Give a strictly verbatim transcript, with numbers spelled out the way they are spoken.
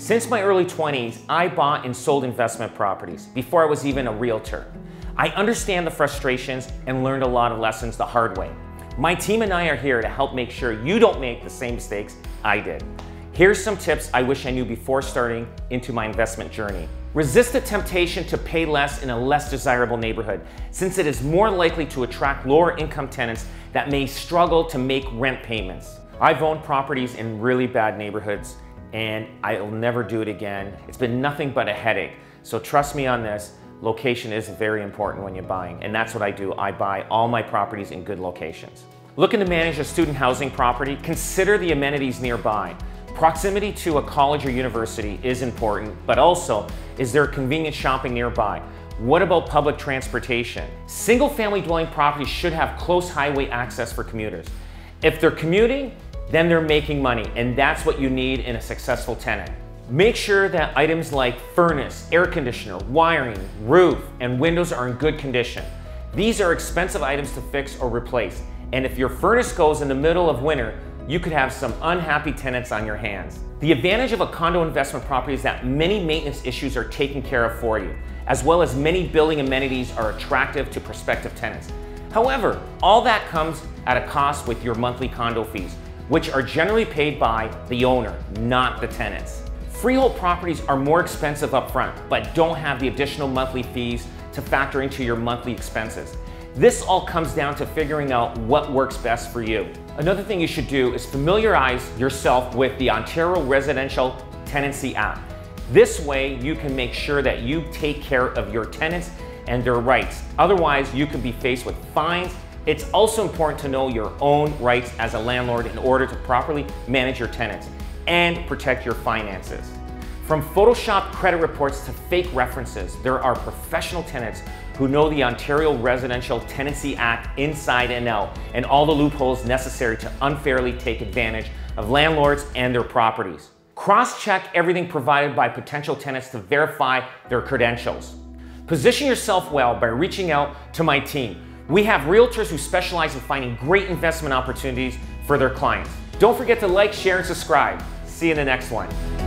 Since my early twenties, I bought and sold investment properties before I was even a realtor. I understand the frustrations and learned a lot of lessons the hard way. My team and I are here to help make sure you don't make the same mistakes I did. Here's some tips I wish I knew before starting into my investment journey. Resist the temptation to pay less in a less desirable neighborhood, since it is more likely to attract lower income tenants that may struggle to make rent payments. I've owned properties in really bad neighborhoods and I'll never do it again. It's been nothing but a headache. So trust me on this, location is very important when you're buying, and that's what I do. I buy all my properties in good locations. Looking to manage a student housing property? Consider the amenities nearby. Proximity to a college or university is important, but also, is there convenient shopping nearby? What about public transportation? Single-family dwelling properties should have close highway access for commuters. If they're commuting, then they're making money, and that's what you need in a successful tenant. Make sure that items like furnace, air conditioner, wiring, roof, and windows are in good condition. These are expensive items to fix or replace, and if your furnace goes in the middle of winter, you could have some unhappy tenants on your hands. The advantage of a condo investment property is that many maintenance issues are taken care of for you, as well as many building amenities are attractive to prospective tenants. However, all that comes at a cost with your monthly condo fees, which are generally paid by the owner, not the tenants. Freehold properties are more expensive up front, but don't have the additional monthly fees to factor into your monthly expenses. This all comes down to figuring out what works best for you. Another thing you should do is familiarize yourself with the Ontario Residential Tenancy Act. This way you can make sure that you take care of your tenants and their rights. Otherwise, you could be faced with fines. It's also important to know your own rights as a landlord in order to properly manage your tenants and protect your finances. From Photoshop credit reports to fake references, there are professional tenants who know the Ontario Residential Tenancy Act inside and out, and all the loopholes necessary to unfairly take advantage of landlords and their properties. Cross-check everything provided by potential tenants to verify their credentials. Position yourself well by reaching out to my team. We have realtors who specialize in finding great investment opportunities for their clients. Don't forget to like, share, and subscribe. See you in the next one.